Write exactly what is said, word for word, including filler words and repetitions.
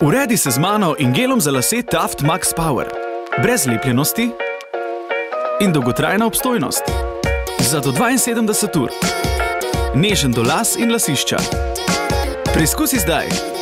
Uredi se z mano in gelom za lase Taft Max Power. Brez lepljenosti in dolgotrajna obstojnost. Za do dvainsedemdeset ur. Nežen do las in lasišča. Preizkusi zdaj.